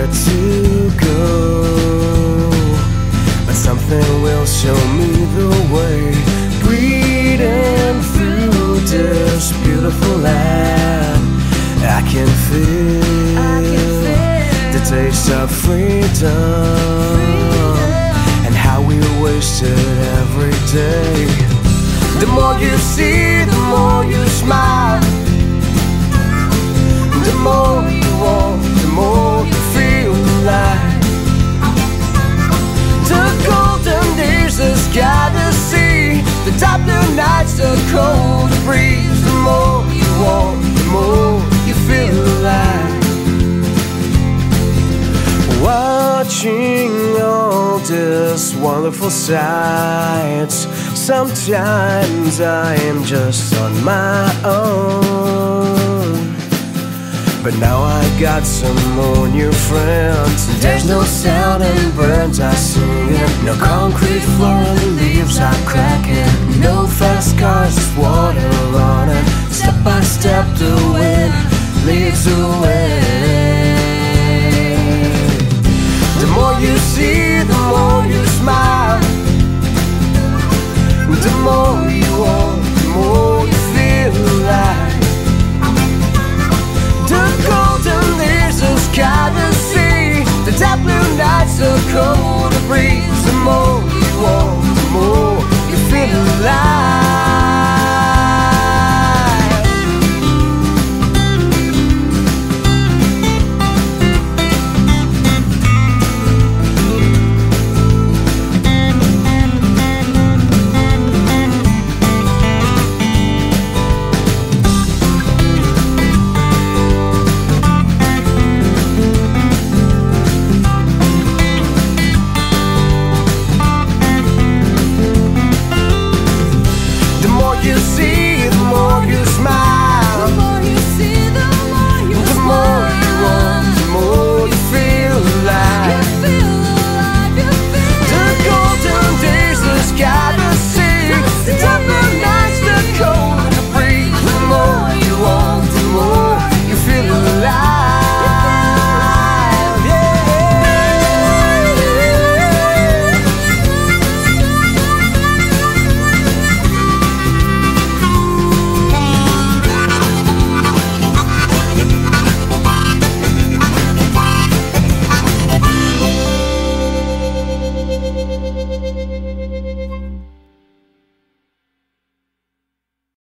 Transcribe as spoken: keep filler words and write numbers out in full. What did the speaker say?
to go, but something will show me the way. Breathing through this beautiful land, I can feel, I can feel the taste of freedom, freedom, and how we waste it every day. The more you see, the more you smile, the more you want, the more you feel alive. The golden days, the sky, the sea, the dark blue nights, the cold breeze. The more you want, the more you feel alive. Watching all this wonderful sights, sometimes I am just on my own, but now I got some more new friends. There's no sound and birds are singing, no concrete floor and the leaves are cracking, no fast cars, just water running. Step by step the wind leads the way.